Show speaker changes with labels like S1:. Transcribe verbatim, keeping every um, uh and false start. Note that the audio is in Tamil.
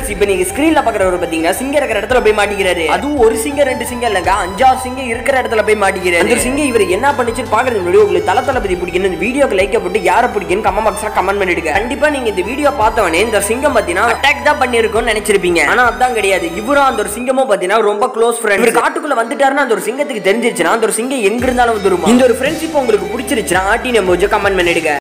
S1: ஃப்ரெண்ட்ஸ் இப்போ நீங்க ஸ்கிரீன்ல பாக்குறவர் பாத்தீங்கன்னா சிங்கம் இருக்கிற இடத்துல போய் மாட்டிக்கிறாரு. அதுவும் ஒரு சிங்கம் ரெண்டு சிங்கம் இல்லங்க, அஞ்சாறு சிங்கம் இருக்கிற இடத்துல போய் மாட்டிக்கிறாரு. அந்த சிங்கம் இவர் என்ன பண்ணிச்சுன்னு பாக்குறது முன்னாடி உங்களுக்கு தல தளபதி பிடிக்கும் இந்த வீடியோக்கு லைக் போட்டு யாரை பிடிக்குன்னு கமெண்ட் பாக்ஸ்ல கமெண்ட் பண்ணிடுங்க. கண்டிப்பா நீங்க இந்த வீடியோ பார்த்தவனே இந்த சிங்கம் பாத்தீங்கன்னா அட்டாக் தான் பண்ணிருக்கும்னு நினைச்சிருப்பீங்க. ஆனா அதான் கிடையாது. இவரும் அந்த ஒரு சிங்கமும் பாத்தீங்கன்னா ரொம்ப க்ளோஸ் ஃப்ரெண்ட். இவர் காட்டுக்குள்ள வந்துட்டாருன்னா அந்த ஒரு சிங்கத்துக்கு தெரிஞ்சிருச்சுன்னா அந்த ஒரு சிங்கம் எங்க இருந்தாலும் வந்துருமா. இந்த ஒரு ஃப்ரெண்ட்ஷிப் உங்களுக்கு பிடிச்சிருச்சுன்னா ஆட்டி நம்ம கமெண்ட் பண்ணிடுங்க.